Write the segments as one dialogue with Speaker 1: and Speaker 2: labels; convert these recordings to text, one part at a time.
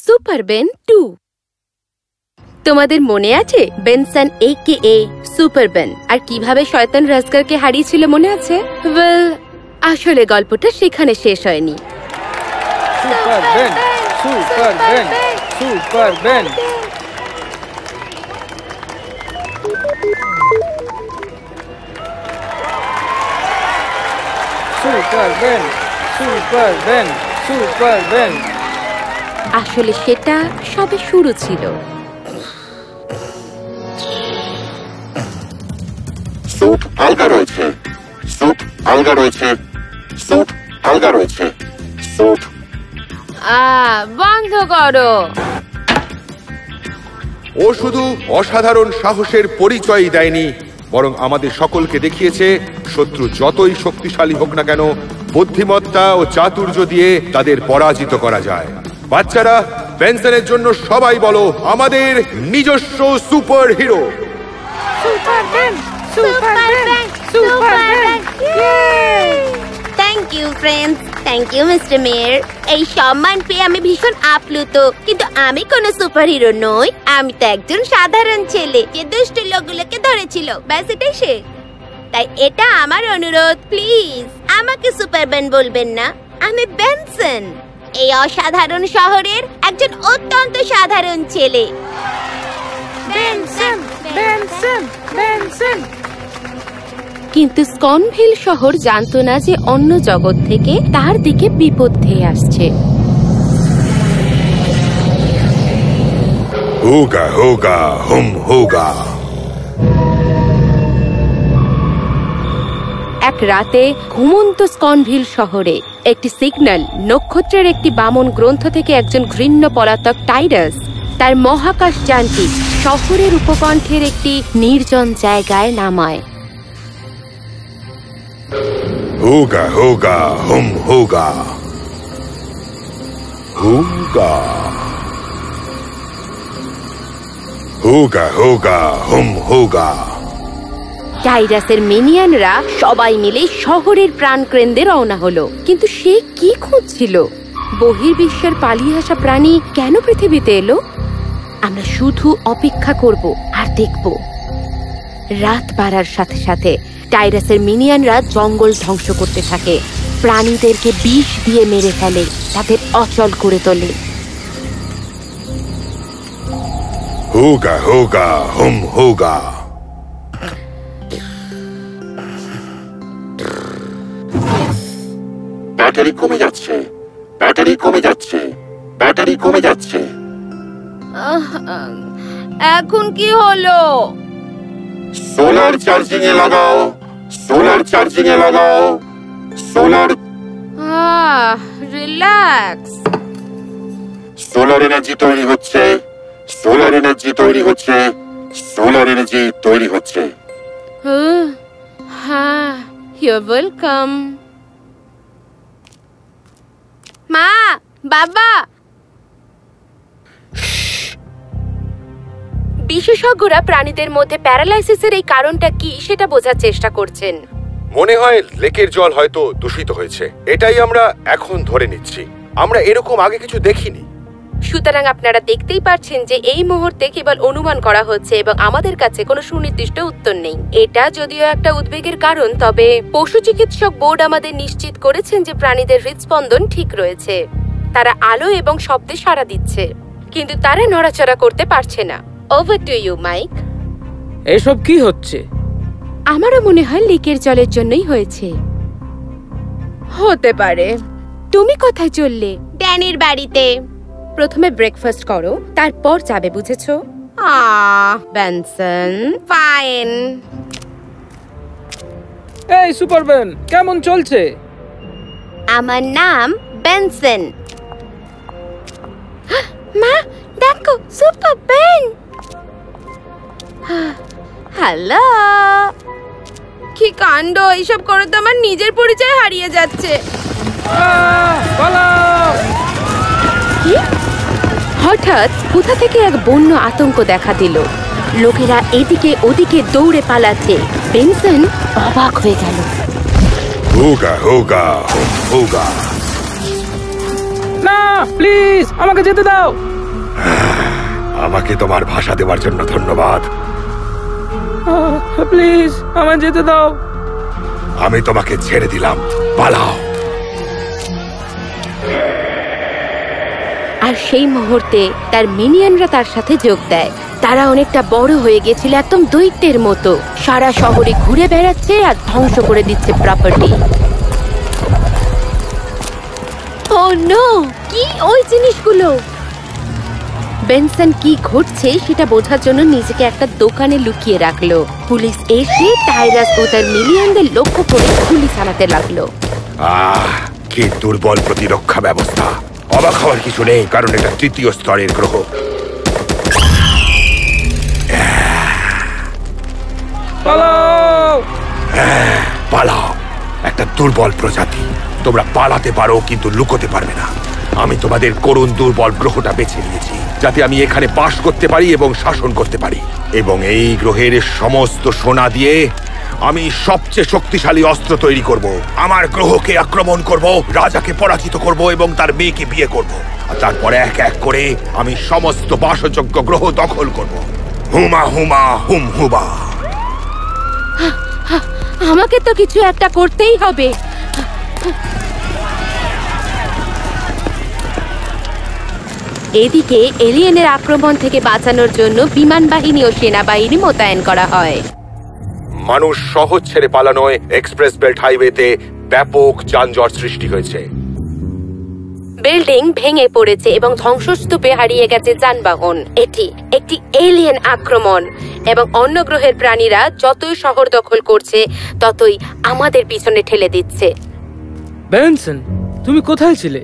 Speaker 1: Super Ben 2। তোমাদের মনে আছে বেনসন AKA সুপার বেন আর কিভাবে শয়তান রাজগারকে হারিয়েছিল মনে আছে? ওয়েল, আসলে গল্পটা সেখানে শেষ হয়নি।
Speaker 2: Super Ben, super Ben, super Ben. Super Ben, super Ben, super Ben.
Speaker 1: আসলে সেটা সবে শুরু ছিল।
Speaker 3: স্যুট আলগা রয়েছে, স্যুট আলগা রয়েছে, স্যুট আলগা রয়েছে, স্যুট।
Speaker 1: বন্ধ করো।
Speaker 4: ও শুধু অসাধারণ সাহসের পরিচয় দেয়নি, বরং আমাদের সকলকে দেখিয়েছে শত্রু যতই শক্তিশালী হোক না কেন, বুদ্ধিমত্তা ও চাতুর্য দিয়ে তাদের পরাজিত করা যায়। বাচ্চারা, বেনসনের জন্য সবাই বলো আমাদের নিজস্ব super hero.
Speaker 1: Super Ben, super Ben, super Ben. Thank you friends, thank you mister mayor. এই সম্মান পেয়ে আমি ভীষণ আপ্লুত, কিন্তু আমি কোনো সুপার হিরো নই। আমি তো একজন সাধারণ ছেলে যে দুষ্ট লোকগুলোকে ধরেছিল, ব্যাস এটাই সে। তাই এটা আমার অনুরোধ, প্লিজ আমাকে সুপার বেন বলবেন না। আমি বেনসন, এই অসাধারণ শহরের একজন অত্যন্ত সাধারণ ছেলে। Benson, Benson, Benson. কিন্তু স্কনভিল শহর জানতো না যে অন্য জগৎ থেকে তার দিকে বিপদ ধেয়ে আসছে।
Speaker 4: হোগা হোগা হুম হোগা।
Speaker 1: এক রাতে ঘুমন্ত স্কনভিল শহরে একটি সিগন্যাল নক্ষত্রের একটি বামন গ্রন্থ থেকে একজন ঘৃণ্য পলাতক টাইরাস তার মহাকাশ যানটি শহরের উপকণ্ঠের একটি নির্জন জায়গায় নামায়।
Speaker 4: হোগা হোগা হুম হোগা, হোগা হোগা হোগা হুম হোগা।
Speaker 1: টাইরাসের মিনিয়নরা সবাই মিলে শহরের প্রাণকেন্দ্রে রওনা হলো। কিন্তু সে কি খুঁজছিল? বহির্বিশ্বের পালিয়ে আসা প্রাণী কেন পৃথিবীতে এলো? আমরা শুধু অপেক্ষা করব আর দেখব। রাত বাড়ার সাথে সাথে টাইরাসের মিনিয়নরা জঙ্গল ধ্বংস করতে থাকে, প্রাণীদেরকে বিষ দিয়ে মেরে ফেলে, তাদের অচল করে তোলে।
Speaker 4: হোগা হোগা হুম হোগা।
Speaker 3: ব্যাটারি কমে যাচ্ছে, ব্যাটারি কমে যাচ্ছে, ব্যাটারি কমে যাচ্ছে।
Speaker 1: এখন কি হলো?
Speaker 3: সোলার চার্জিং এ লাগাও, সোলার চার্জিং এ লাগাও, সোলার।
Speaker 1: রিল্যাক্স।
Speaker 3: সোলার এনার্জি তৈরি হচ্ছে, সোলার এনার্জি তৈরি হচ্ছে, সোলার এনার্জি তৈরি হচ্ছে।
Speaker 1: হ্যাঁ, ইউ ওয়েলকাম। মা, বাবা। বিশেষজ্ঞরা প্রাণীদের মধ্যে প্যারালাইসিসের এই কারণটা কি সেটা বোঝার চেষ্টা করছেন।
Speaker 4: মনে হয় লেকের জল হয়তো দূষিত হয়েছে, এটাই আমরা এখন ধরে নিচ্ছি। আমরা এরকম আগে কিছু দেখিনি।
Speaker 1: সুতরাং আপনারা দেখতেই পাচ্ছেন যে এই মুহূর্তে কেবল অনুমান করা হচ্ছে এবং আমাদের কাছে কোনো সুনির্দিষ্ট উত্তর নেই। এটা যদিও একটা উদ্বেগের কারণ, তবে পশু চিকিৎসক বোর্ড আমাদের নিশ্চিত করেছেন যে প্রাণীদের হৃদস্পন্দন ঠিক রয়েছে। তারা আলো এবং শব্দে সাড়া দিচ্ছে, কিন্তু তারা নড়াচড়া করতে পারছে না। Over to you, Mike.
Speaker 2: এসব কি হচ্ছে?
Speaker 1: আমারও মনে হয় লিকের জলের জন্যই হয়েছে। হতে পারে। তুমি কোথায় চললে? ড্যানির বাড়িতে। প্রথমে ব্রেকফাস্ট করো, তারপর যাবে, বুঝেছো? Benson, fine.
Speaker 2: এই সুপার বেন, কেমন চলছে?
Speaker 1: আমার নাম বেনসন। মা, দেখো সুপার বেন। হ্যালো। কি কাণ্ড! এইসব করে তো আমার নিজের পরিচয় হারিয়ে যাচ্ছে। হঠাৎ কোথা থেকে এক বন্য আতঙ্ক দেখা দিল। লোকেরা এদিকে ওদিকে দৌড়ে পালাচ্ছে। বেনসন অবাক হয়ে গেল।
Speaker 4: হোগা হোগা হোগা।
Speaker 2: না, প্লিজ আমাকে যেতে দাও।
Speaker 4: আমাকে তোমার ভাষা দেওয়ার জন্য ধন্যবাদ।
Speaker 2: প্লিজ আমায় যেতে দাও।
Speaker 4: আমি তোমাকে ছেড়ে দিলাম, পালাও।
Speaker 1: আর সেই মুহূর্তে তার মিনিয়নরা তার সাথে যোগ দেয়। তারা অনেকটা বড় হয়ে গেছিল, একদম দৈত্যের মতো। সারা শহরে ঘুরে বেড়াচ্ছে আর ধ্বংস করে দিচ্ছে প্রপার্টি। ও নো, কি ওই জিনিসগুলো? বেনসন কি ঘটছে সেটা বোঝার জন্য নিজেকে একটা দোকানে লুকিয়ে রাখলো। পুলিশ এসে টাইরাস ও তার মিলিয়নদের লক্ষ্য করে গুলি চালাতে লাগলো।
Speaker 4: কি দুর্বল প্রতিরক্ষা ব্যবস্থা! অবাক হওয়ার কিছু নেই, কারণ এটা তৃতীয় স্তরের গ্রহ।
Speaker 2: পালাও!
Speaker 4: পালাও! একটা দুর্বল প্রজাতি। তোমরা পালাতে পারো, কিন্তু লুকোতে পারবে না। আমি তোমাদের করুণ দুর্বল গ্রহটা বেছে নিয়েছি, যাতে আমি এখানে বাস করতে পারি এবং শাসন করতে পারি। এবং এই গ্রহের সমস্ত সোনা দিয়ে আমি সবচেয়ে শক্তিশালী অস্ত্র তৈরি করব। আমার গ্রহকে আক্রমণ করব, রাজাকে পরাজিত করব এবং তার মেয়েকে বিয়ে করব। আর তারপর এক এক করে আমি সমস্ত বাসযোগ্য গ্রহ দখল করব। হুমা হুমা হুম হুবা।
Speaker 1: আমাকে তো কিছু একটা করতেই হবে। এদিকে এলিয়েনের আক্রমণ থেকে বাঁচানোর জন্য বিমান বাহিনী ও সেনাবাহিনী মোতায়েন করা হয়।
Speaker 4: মানুষ শহর ছেড়ে পালানোয় এক্সপ্রেস বেল্ট হাইওয়েতে ব্যাপক যানজট সৃষ্টি হয়েছে।
Speaker 1: বিল্ডিং ভেঙে পড়েছে এবং ধ্বংসস্তূপে হারিয়ে গেছে যানবাহন। এটি একটি এলিয়েন আক্রমণ এবং অন্য গ্রহের প্রাণীরা যতই শহর দখল করছে ততই আমাদের পিছনে ঠেলে দিচ্ছে।
Speaker 2: বেনসন, তুমি কোথায় ছিলে?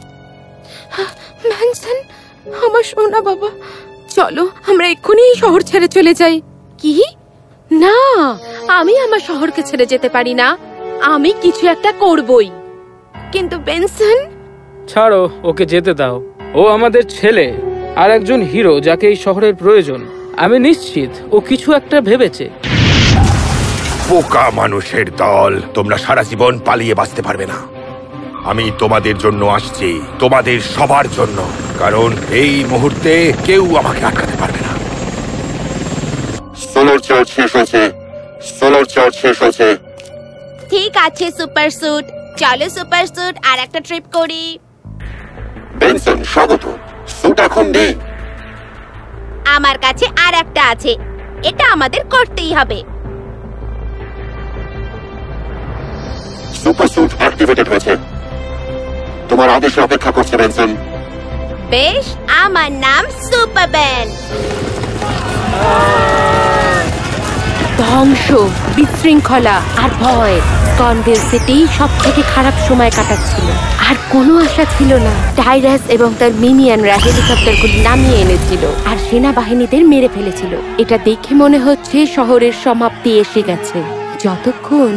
Speaker 1: বেনসন, আমার সোনা বাবা, চলো আমরা এক্ষুনি এই শহর ছেড়ে চলে যাই। কি না, আমি আমার শহরকে ছেড়ে যেতে পারি না। আমি কিছু একটা করবই। কিন্তু বেনসন,
Speaker 2: ছাড়ো, ওকে যেতে দাও। ও আমাদের ছেলে আর একজন হিরো, যাকে এই শহরের প্রয়োজন। আমি নিশ্চিত ও কিছু একটা ভেবেছে।
Speaker 4: পোকা মানুষের দল, তোমরা সারা জীবন পালিয়ে বাঁচতে পারবে না। আমি তোমাদের জন্য আসছি, তোমাদের সবার জন্য, কারণ এই মুহূর্তে কেউ আমাকে আটকাতে পারবে না।
Speaker 3: সোলার চার্জ শেষ হয়েছে, সোলার চার্জ শেষ হয়েছে।
Speaker 1: ঠিক আছে সুপার স্যুট, চলো সুপার স্যুট আর একটা ট্রিপ করি।
Speaker 3: বেনসন, স্বাগত। স্যুট এখন নেই।
Speaker 1: আমার কাছে আর একটা আছে, এটা আমাদের করতেই হবে।
Speaker 3: সুপার স্যুট অ্যাক্টিভেটেড হয়েছে। তোমার আদেশে অপেক্ষা করছে বেনসন।
Speaker 1: বেশ, আমার নাম সুপারম্যান। ধ্বংস, বিশৃঙ্খলা আর ভয় কনভেল সিটি সব থেকে খারাপ সময় কাটাচ্ছিল। আর কোনো আশা ছিল না। টাইরাস এবং তার মিনিয়নরা হেলিকপ্টারগুলি নামিয়ে এনেছিল আর সেনাবাহিনীদের মেরে ফেলেছিল। এটা দেখে মনে হচ্ছে শহরের সমাপ্তি এসে গেছে। যতক্ষণ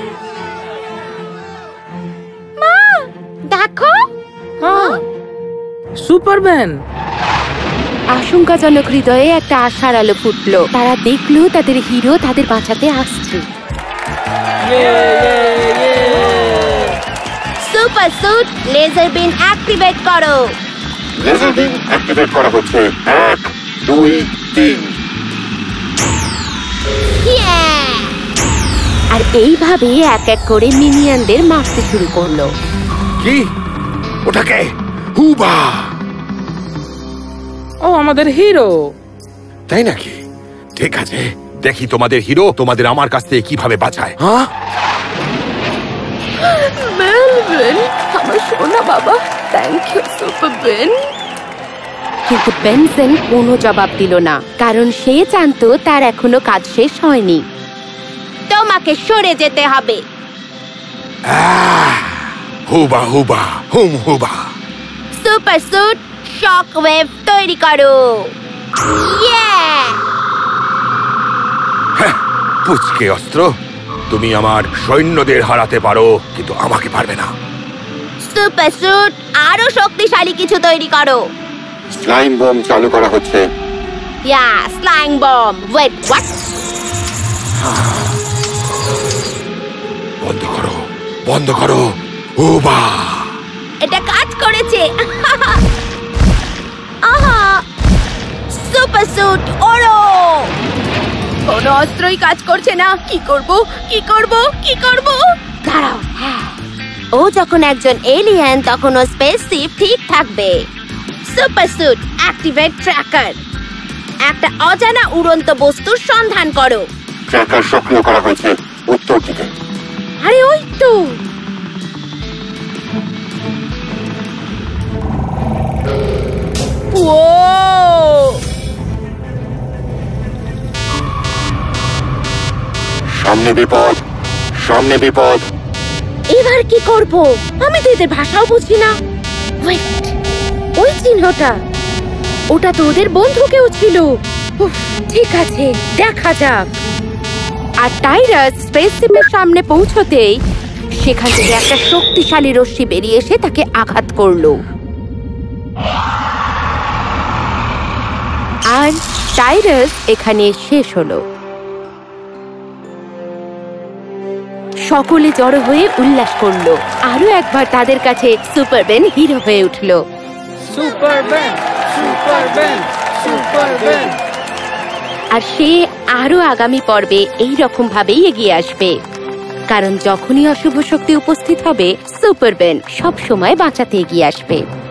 Speaker 1: মা দেখো,
Speaker 2: সুপারম্যান!
Speaker 1: আশঙ্কাজনক হৃদয়ে একটা আশার আলো ফুটলো। তারা দেখলো তাদের হিরো তাদের বাঁচাতে আসছে। Super suit, laser beam activate করো।
Speaker 3: লেজার বিম অ্যাক্টিভেট করা হচ্ছে। 1, 2, 3।
Speaker 1: আর এইভাবে এক এক করে মিনিয়নদের মারতে শুরু করলো।
Speaker 4: কি? ওটাকে হুবা!
Speaker 2: ও আমাদের হিরো।
Speaker 4: তাই নাকি? ঠিক আছে, দেখি তোমাদের হিরো তোমাদের আমার কাছ থেকে কিভাবে বাঁচায়। হ্যাঁ,
Speaker 1: আমার সোনা বাবা, থ্যাংক ইউ সুপারম্যান। কিন্তু বেনসন কোনো জবাব দিল না, কারণ সে জানতো তার এখনো কাজ শেষ হয়নি। তোমাকে সরে যেতে হবে।
Speaker 4: হুবা হুবা হুম হুবা।
Speaker 1: সুপার স্যুট, শক ওয়েভ তৈরি করো।
Speaker 4: পুচকে অস্ত্র, তুমি আমার সৈন্যদের হারাতে পারো, কিন্তু আমাকে পারবে না।
Speaker 1: সুপার স্যুট, আরো শক্তিশালী কিছু তৈরি করো।
Speaker 3: স্লাইম বম চালু করা হচ্ছে।
Speaker 1: Slime bomb. Wait, what?
Speaker 4: বন্ধ করো, বন্ধ করো। হুবা!
Speaker 1: এটা কাজ করেছে। সুপার স্যুট ওড়ো। কোনো অস্ত্রই কাজ করছে না। কি করব কি করব কি করব? দাঁড়াও, ও যখন একজন এলিয়েন তখন ও স্পেসশিপ ঠিক থাকবে। Super suit activate tracker. একটা অজানা উড়ন্ত বস্তুর সন্ধান করো।
Speaker 3: ট্র্যাকার সক্রিয় করা হয়েছে উত্তর দিকে।
Speaker 1: আরে ওই তো। ও
Speaker 3: সামনে বিপদ, সামনে বিপদ।
Speaker 1: এবার কি করব? আমি তো এদের ভাষাও বুঝি না। ওয়েট, ওই চিহ্নটা, ওটা তো ওদের বন্ধু কেউ ছিল। উফ, ঠিক আছে, দেখা যাক। আর টাইরাস স্পেসশিপের সামনে পৌঁছতেই সেখান থেকে একটা শক্তিশালী রশ্মি বেরিয়ে এসে তাকে আঘাত করলো। আর টাইরাস এখানে শেষ হলো। সকলে জড়ো হয়ে উল্লাস করলো। আরো একবার তাদের কাছে সুপারম্যান হিরো হয়ে উঠলো।
Speaker 2: Superman, superman, superman.
Speaker 1: আর সে আরো আগামী পর্বে এই রকম ভাবেই এগিয়ে আসবে, কারণ যখনই অশুভ শক্তি উপস্থিত হবে সুপারম্যান সব সময় বাঁচাতে এগিয়ে আসবে।